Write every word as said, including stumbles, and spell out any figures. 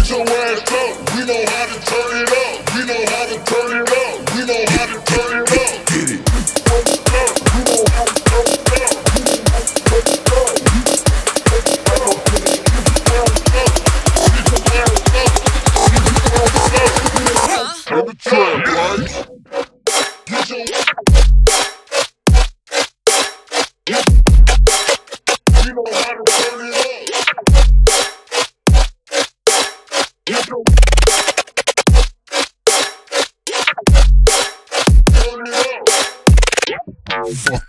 Get your ass up. We know how to turn it up. We know how to turn it up. We know how to turn it up. Get it. We know how to turn it up. We know how to turn it up. In the trap, right? Get your we know how to turn it up. Get your turn it up. Fuck